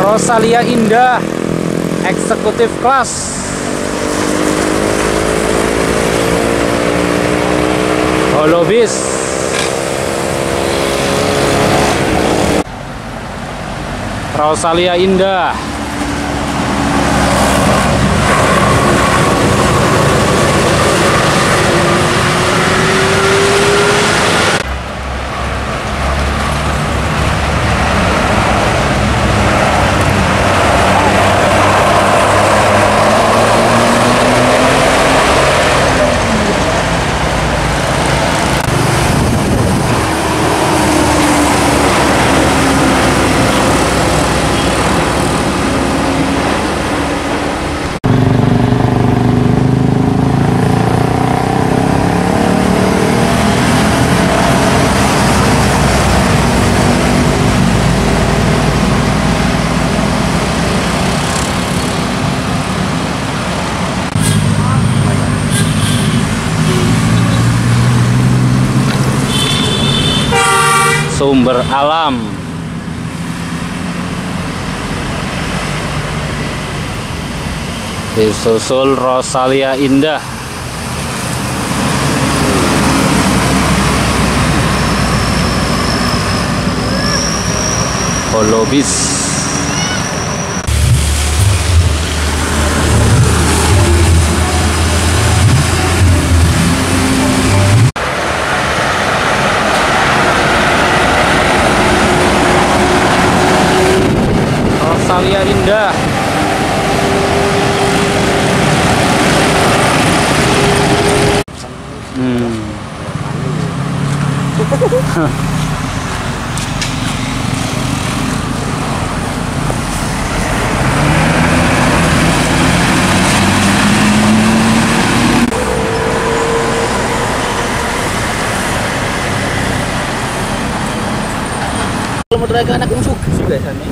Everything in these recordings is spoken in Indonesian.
Rosalia Indah Eksekutif Kelas. Holobis. Rosalia Indah. Sumber alam. Disusul Rosalia Indah. Holobis. Rosalia Indah. Motor anak unsuk sih biasanya.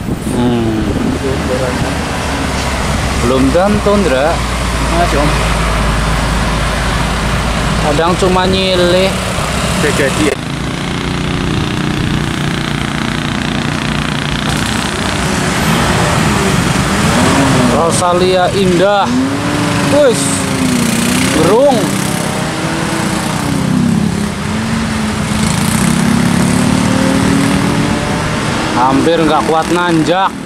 Belum tentu, Ndra. Masih om. Kadang cuma nyilih. Jadi Rosalia Indah. Wis. Gerung. Hampir nggak kuat nanjak.